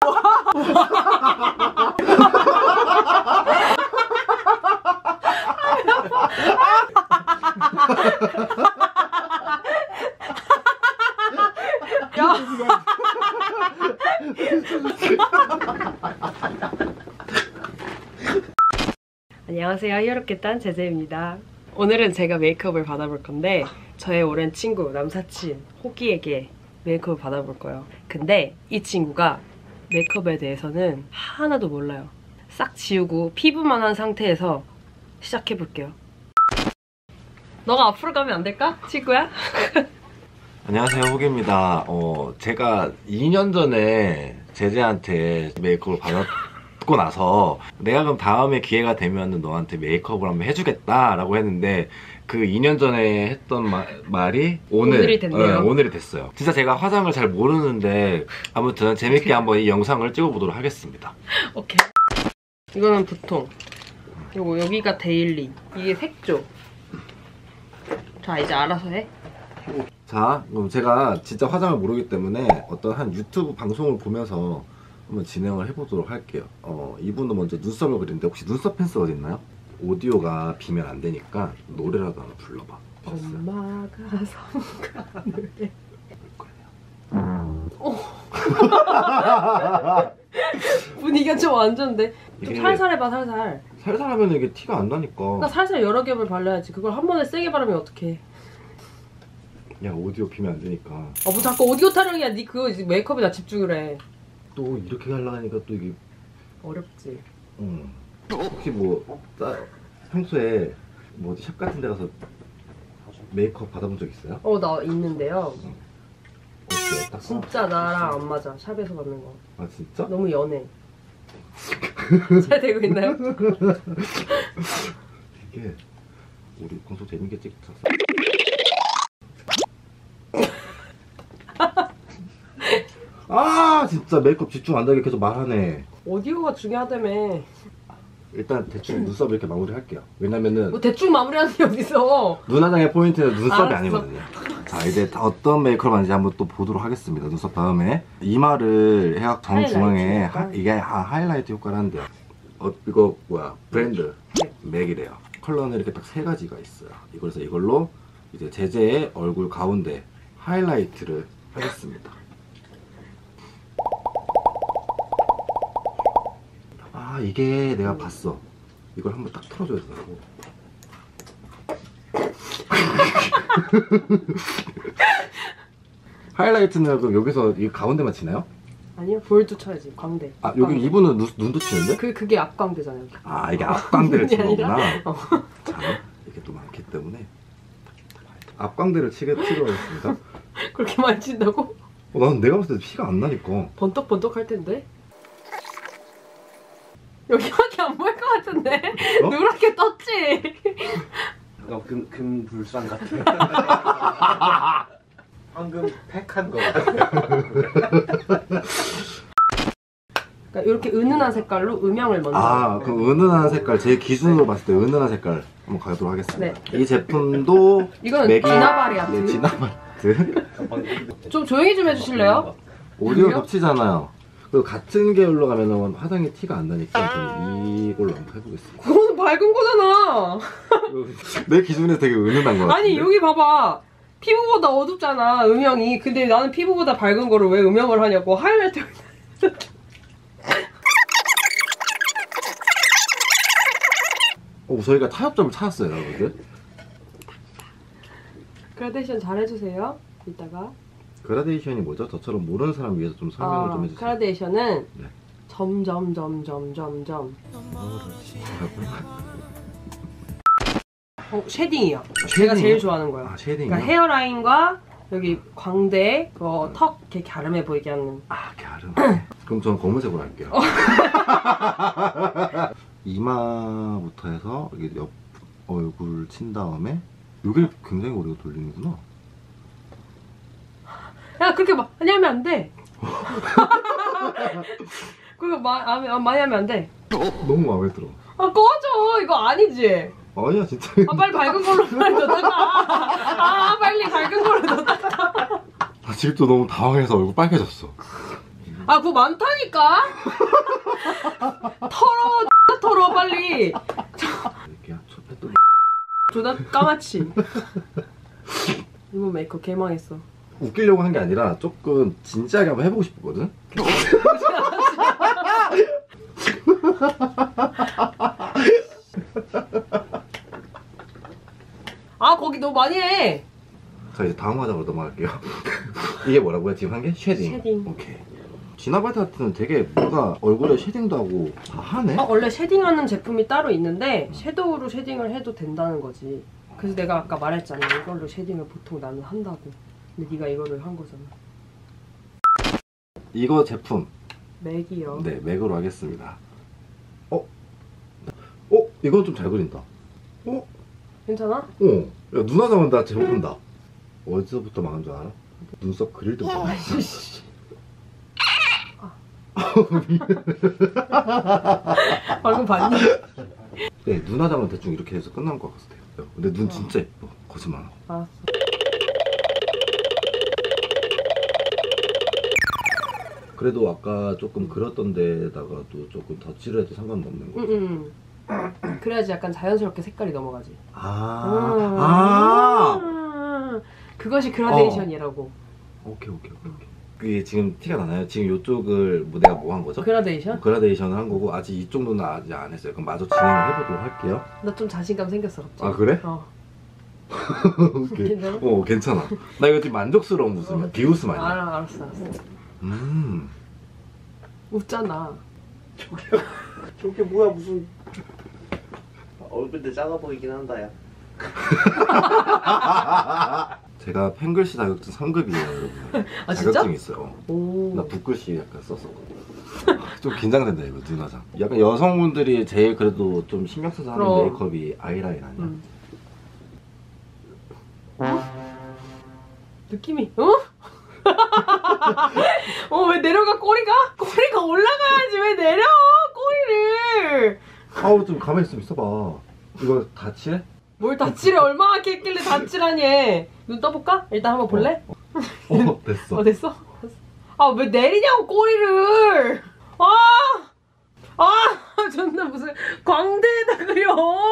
안녕하세요. 히어롭게 딴 제재입니다. 오늘은 제가 메이크업을 받아볼 건데 저의 오랜 친구, 남사친 호기에게 메이크업을 받아볼 거예요. 근데 이 친구가 메이크업에 대해서는 하나도 몰라요. 싹 지우고 피부만 한 상태에서 시작해볼게요. 너가 앞으로 가면 안 될까? 친구야? 안녕하세요, 호기입니다. 제가 2년 전에 제재한테 메이크업을 받았고 나서 내가 그럼 다음에 기회가 되면 너한테 메이크업을 한번 해주겠다라고 했는데 그 2년 전에 했던 말이 오늘이 됐네요. 오늘이 됐어요. 진짜 제가 화장을 잘 모르는데 아무튼 재밌게 한번 이 영상을 찍어보도록 하겠습니다. 오케이. 이거는 보통. 그리고 여기가 데일리. 이게 색조. 자, 이제 알아서 해. 자, 그럼 제가 진짜 화장을 모르기 때문에 어떤 한 유튜브 방송을 보면서 한번 진행을 해보도록 할게요. 이분은 먼저 눈썹을 그리는데 혹시 눈썹 펜슬 어디 있나요? 오디오가 비면 안 되니까 노래라도 하나 불러봐. 엄마가 성가노래. 분위기가 좀 완전데. 좀 살살 해봐, 살살. 살살 하면 이게 티가 안 나니까. 그러니까 살살 여러 겹을 발라야지. 그걸 한 번에 세게 바르면 어떡해. 야, 오디오 비면 안 되니까. 뭐 자꾸 오디오 타령이야. 니 그거 메이크업에다 집중을 해. 또 이렇게 하려고 하니까 또 이게 어렵지. 혹시 뭐 평소에 뭐 어디 샵 같은 데 가서 메이크업 받아본 적 있어요? 나 있는데요. 어때요? 딱 진짜 나랑 안 맞아. 샵에서 받는 거. 아, 진짜? 너무 연해. 잘 되고 있나요? 이게 우리 방송 재밌게 찍자. 아, 진짜 메이크업 집중 안 되게 계속 말하네. 오디오가 중요하다며. 일단 대충 눈썹 이렇게 마무리할게요. 왜냐면은 뭐 대충 마무리하는 게 어딨어. 눈화장의 포인트는 눈썹이 알았어. 아니거든요. 자, 이제 어떤 메이크업 하는지 한번 또 보도록 하겠습니다. 눈썹 다음에 이마를 해악 정중앙에 이게 하이라이트 효과를 한대요. 이거 뭐야, 브랜드 맥이래요. 컬러는 이렇게 딱 3가지가 있어요. 그래서 이걸로 이제 제재의 얼굴 가운데 하이라이트를 하겠습니다. 아, 이게 내가 봤어. 이걸 한번 딱 틀어줘야 되더라고. 하이라이트는 그럼 여기서 이 가운데만 치나요? 아니요, 볼도 쳐야지. 광대. 아, 여기 이분은 눈도 치는데? 그게 앞광대잖아요. 여기. 아, 이게 앞광대를 치는 거구나. 어. 자, 이게 또 많기 때문에 앞광대를 치도록 하겠습니다. 그렇게 많이 친다고? 난 내가 봤을 때 피가 안 나니까. 번떡번떡 할 텐데. 여기밖에 안 보일 것 같은데? 누렇게 떴지? 금불상 같아. 황금 팩한 거 같아. 그러니까 이렇게 은은한 색깔로 음영을 먼저. 아, 그럼 은은한 색깔, 제 기준으로 봤을 때 은은한 색깔 한번 가도록 하겠습니다. 네. 이 제품도 이거는 지나바리아트. 네, 지나바리아트. 좀 조용히 좀 해주실래요? 오디오 겹치잖아요. 그리고 같은 계열로 가면 화장이 티가 안 나니까 저는 이걸로 한번 해보겠습니다. 그거는 밝은 거잖아. 내 기준에 되게 은은한 거 같은데? 아니, 여기 봐봐. 피부보다 어둡잖아, 음영이. 근데 나는 피부보다 밝은 거를 왜 음영을 하냐고. 하이라이트. 저희가 타협점을 찾았어요, 여러분들. 그라데이션 잘 해주세요. 이따가. 그라데이션이 뭐죠? 저처럼 모르는 사람 위해서 좀 설명을 좀 해주세요. 그라데이션은 네. 점점점점점점. 쉐딩이요. 제가 제일 좋아하는 거예요. 아, 쉐딩이요? 그러니까 헤어라인과 여기 광대, 턱 이렇게 갸름해 보이게 하는. 아, 갸름. 그럼 저는 검은색으로 할게요. 이마부터 해서 여기 옆 얼굴 친 다음에 여기를 굉장히 오래 돌리는구나. 야, 그렇게 많이 하면 안 돼. 그거 많이 하면 안 돼. 너무 마음에 들어. 아, 꺼져. 이거 아니지. 아니야, 진짜. 아, 빨리 밝은 걸로 빨리 넣다가. 아, 빨리 밝은 걸로 넣다가. 아, 지금 또 너무 당황해서 얼굴 빨개졌어. 아 그거 많다니까. 털어 빨리. 이렇게 또 존나 까맣지. 이번 메이크업 개망했어. 웃기려고 한 게 아니라 조금 진지하게 한번 해보고 싶거든. 아 거기 너무 많이 해. 자 이제 다음 화장으로 넘어갈게요. 이게 뭐라고요? 지금 한 게? 쉐딩. 쉐딩. 오케이. 지나발타트는 되게 뭔가 얼굴에 쉐딩도 하고 다 하네? 원래 쉐딩하는 제품이 따로 있는데 섀도우로 쉐딩을 해도 된다는 거지. 그래서 내가 아까 말했잖아. 이걸로 쉐딩을 보통 나는 한다고. 근데 네가 이거를 한 거잖아. 이거 제품 맥이요. 네 맥으로 하겠습니다. 이건 좀 잘 그린다. 괜찮아? 야 누나 잡은다 제목한다. 어디서부터 망한 줄 알아? 눈썹 그릴 때부터 망한 줄 알아. 방금 봤니? 네 누나 잡으면 대충 이렇게 해서 끝난 것 같아요. 근데 눈 진짜 예뻐. 거짓말 안 하고. 알았어. 그래도 아까 조금 그렸던 데다가도 조금 덧칠을 해도 상관없는 거. 응. 그래야지 약간 자연스럽게 색깔이 넘어가지. 그것이 그라데이션이라고. 오케이. 이게 지금 티가 나나요? 지금 이쪽을 뭐 내가 뭐 한 거죠? 그라데이션? 그라데이션을 한 거고 아직 이쪽 눈은 아직 안 했어요. 그럼 마저 진행을 해보도록 할게요. 나 좀 자신감 생겼어 갑자기. 아 그래? 오케이. 괜찮아? 괜찮아. 나 이거 지금 만족스러운 웃음이야. 비웃음 아니야. 알았어. 웃잖아. 저게 뭐야 무슨 얼굴도 작아 보이긴 한다 야. 제가 펜글씨 자격증 3급이에요 여러분. 아, 진짜? 자격증 있어요. 오. 나 붓글씨 약간 썼었거든. 좀 긴장된다 이거 누나장. 약간 여성분들이 제일 그래도 좀 신경 써서 하는 그럼. 메이크업이 아이라인 아니야? 느낌이 왜 내려가 꼬리가 올라가야지 왜 내려 꼬리를. 아우 좀 가만히 있으면 있어봐. 이거 다 칠해? 뭘 다칠해. 얼마나 했길래 다칠하니. 눈 떠볼까? 일단 한번 볼래? 됐어. 됐어? 아 왜 내리냐고 꼬리를. 존나 무슨 광대에다 그려.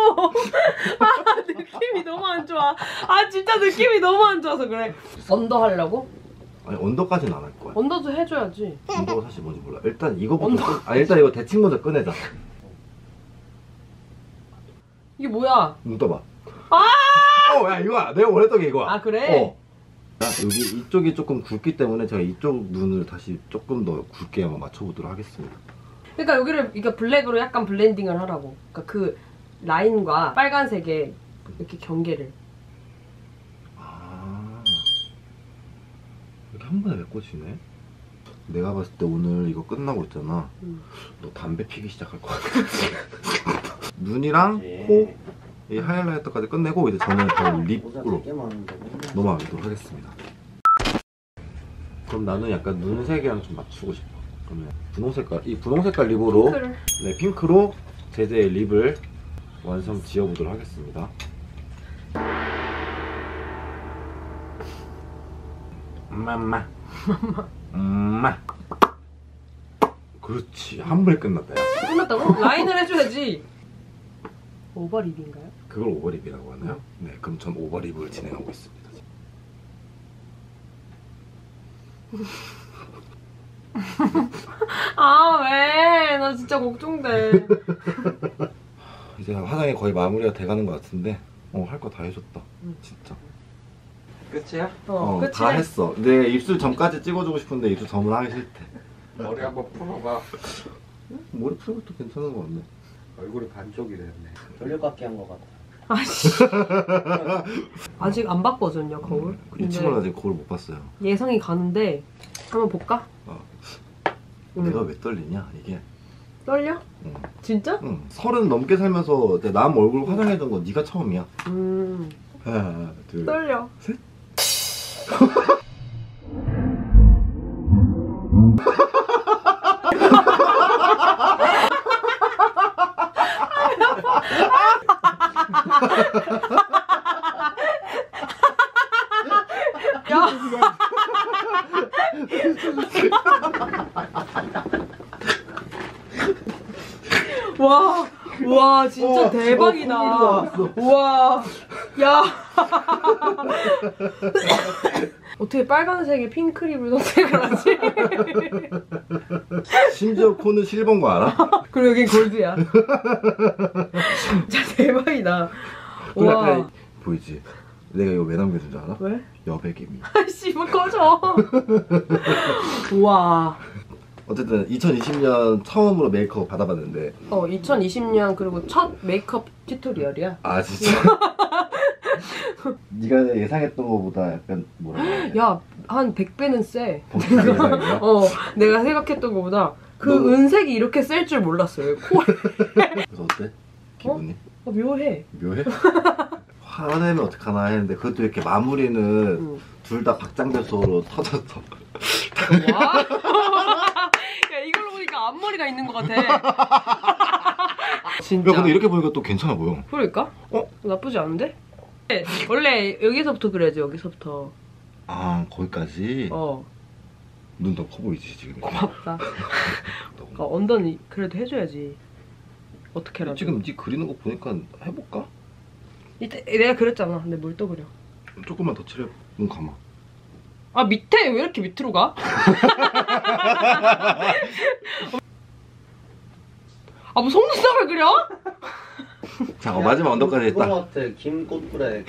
느낌이 너무 안 좋아. 진짜 느낌이 너무 안 좋아서 그래. 언더 하려고? 아니 언더까지는 안 할 거야. 언더도 해줘야지. 언더가 사실 뭔지 몰라. 일단 이거부터 일단 이거 대칭 먼저 꺼내자. 이게 뭐야? 눈 떠봐. 야 이거야. 내가 원했던 게 이거야. 아 그래? 여기 이쪽이 조금 굵기 때문에 제가 이쪽 눈을 다시 조금 더 굵게 한번 맞춰보도록 하겠습니다. 그러니까 여기를 이게 블랙으로 약간 블렌딩을 하라고. 그러니까 그 라인과 빨간색의 이렇게 경계를. 이렇게 한 번에 메꿔지네. 내가 봤을 때 오늘 이거 끝나고 있잖아. 너 담배 피기 시작할 것 같아. 눈이랑 코, 이 하이라이터까지 끝내고 이제 저는 바로 립으로 넘어가도록 하겠습니다. 그럼 나는 약간 눈색이랑 좀 맞추고 싶어. 그러면 이 분홍 색깔 립으로 핑크로 제제의 립을 완성 지어보도록 하겠습니다. 엄마. 그렇지. 한 번에 끝났다. 야. 끝났다고? 라인을 해줘야지. 오버립인가요? 그걸 오버립이라고 하나요? 네, 그럼 전 오버립을 진행하고 있습니다. 왜? 나 진짜 걱정돼. 이제 화장이 거의 마무리가 돼가는 것 같은데 할 거 다 해줬다. 진짜. 끝이야? 끝이네. 다 했어. 내 입술 점까지 찍어주고 싶은데 입술 점은 하기 싫대. 머리 한번 풀어봐. 머리 푸는 것도 괜찮은 것 같네. 얼굴이 반쪽이 됐네. 돌려깎기 한 것 같아. 아직 안 봤거든요 거울. 이 친구는 아직 거울 못 봤어요. 예상이 가는데 한번 볼까? 내가 왜 떨리냐 이게. 떨려? 응. 진짜? 응. 30 넘게 살면서 내 남 얼굴 화장해준 건 네가 처음이야. 하나, 둘, 떨려. 셋. 야. 와 진짜 대박이다. 와, 야. 어떻게 빨간색에 핑크립을 선택을 하지? 심지어 코는 실버인 거 알아? 그리고 여긴 골드야. 진짜 대박이다. 그 와. 약간 보이지? 내가 이거 왜 남겨준 줄 알아? 왜? 여백임이. 아이씨, 뭐 꺼져. 와. 어쨌든 2020년 처음으로 메이크업 받아봤는데 2020년 그리고 첫 메이크업 튜토리얼이야. 아 진짜? 네가 예상했던 것보다 약간 뭐라 해야 돼? 야, 한 100배는 세. 예상이야? 내가 생각했던 것보다 그 너무- 은색이 이렇게 셀 줄 몰랐어요. 코에. 그래서 어때? 기분이? 묘해. 묘해? 화내면 어떡하나 했는데 그것도 이렇게 마무리는 응. 둘 다 박장대소로 터졌어. 와. 야, 이걸로 보니까 앞머리가 있는 것 같아. 진짜. 야 근데 이렇게 보니까 또 괜찮아 보여. 그러니까? 나쁘지 않은데? 원래 여기서부터 그래야지, 여기서부터. 아 거기까지? 눈 더 커 보이지 지금. 고맙다. 언더는 그래도 해줘야지. 어떻게라도. 지금 네 그리는 거 보니까 해볼까? 이때 내가 그랬잖아. 근데 뭘 또 그려? 조금만 더 칠해. 눈 감아. 아, 밑에 왜 이렇게 밑으로 가? 아, 뭐 속눈썹을 그려? 자 마지막 언더까지 했다. 그거 같아. 김꽃브레.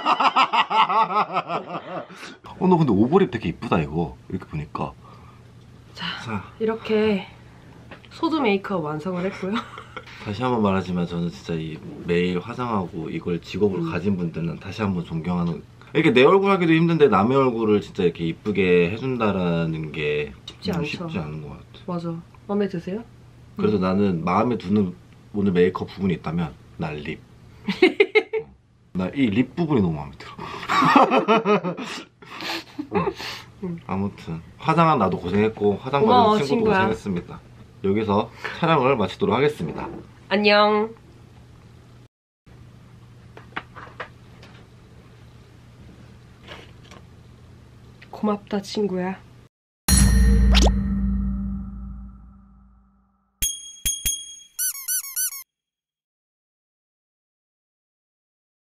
너 근데 오버립 되게 이쁘다 이거 이렇게 보니까. 자, 이렇게 소두 메이크업 완성을 했고요. 다시 한번 말하지만 저는 진짜 이 매일 화장하고 이걸 직업으로 가진 분들은 다시 한번 존경하는. 이렇게 내 얼굴 하기도 힘든데 남의 얼굴을 진짜 이렇게 이쁘게 해준다라는 게 쉽지 않죠. 쉽지 않은 것 같아. 맞아. 마음에 드세요? 그래서 나는 마음에 드는 오늘 메이크업 부분이 있다면 난 립. 나 이 립 부분이 너무 마음에 들어. 아무튼 화장한 나도 고생했고 화장 고마워, 받은 친구도 친구야. 고생했습니다. 여기서 촬영을 마치도록 하겠습니다. 안녕. 고맙다, 친구야.